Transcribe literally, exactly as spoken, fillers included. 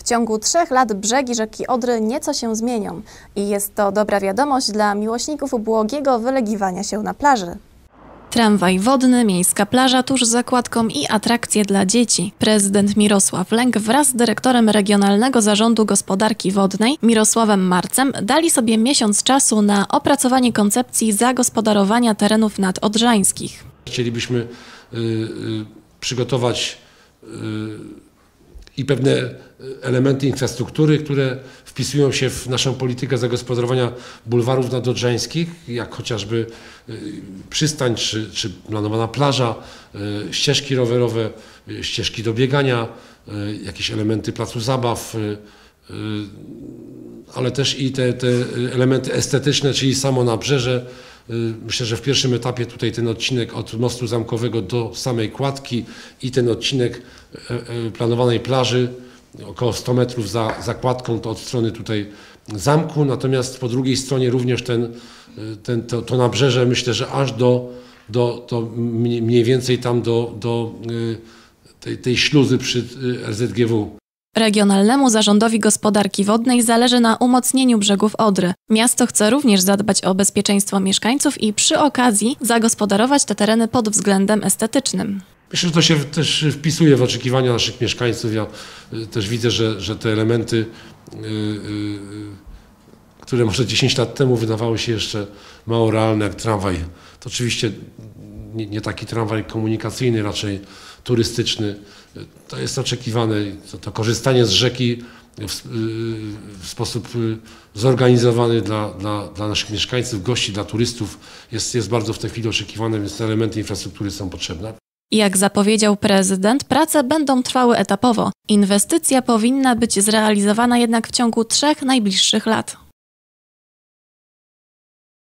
ciągu trzech lat brzegi rzeki Odry nieco się zmienią i jest to dobra wiadomość dla miłośników błogiego wylegiwania się na plaży. Tramwaj wodny, miejska plaża tuż za kładką i atrakcje dla dzieci. Prezydent Mirosław Lęk wraz z dyrektorem Regionalnego Zarządu Gospodarki Wodnej Mirosławem Marcem dali sobie miesiąc czasu na opracowanie koncepcji zagospodarowania terenów nadodrzańskich. Chcielibyśmy y, y, przygotować y, i pewne elementy infrastruktury, które wpisują się w naszą politykę zagospodarowania bulwarów nadodrzańskich, jak chociażby przystań, czy, czy planowana plaża, ścieżki rowerowe, ścieżki do biegania, jakieś elementy placu zabaw, ale też i te, te elementy estetyczne, czyli samo nabrzeże. Myślę, że w pierwszym etapie tutaj ten odcinek od mostu zamkowego do samej kładki i ten odcinek planowanej plaży około sto metrów za, za kładką, to od strony tutaj zamku, natomiast po drugiej stronie również ten, ten, to, to nabrzeże, myślę, że aż do, do, do mniej więcej tam do, do tej, tej śluzy przy R Z G W. Regionalnemu Zarządowi Gospodarki Wodnej zależy na umocnieniu brzegów Odry. Miasto chce również zadbać o bezpieczeństwo mieszkańców i przy okazji zagospodarować te tereny pod względem estetycznym. Myślę, że to się też wpisuje w oczekiwania naszych mieszkańców. Ja też widzę, że, że te elementy, yy, yy, które może dziesięć lat temu wydawały się jeszcze mało realne, jak tramwaj. To oczywiście nie, nie taki tramwaj komunikacyjny, raczej turystyczny. To jest oczekiwane. To, to korzystanie z rzeki w, w sposób zorganizowany dla, dla, dla naszych mieszkańców, gości, dla turystów jest, jest bardzo w tej chwili oczekiwane, więc te elementy infrastruktury są potrzebne. Jak zapowiedział prezydent, prace będą trwały etapowo. Inwestycja powinna być zrealizowana jednak w ciągu trzech najbliższych lat.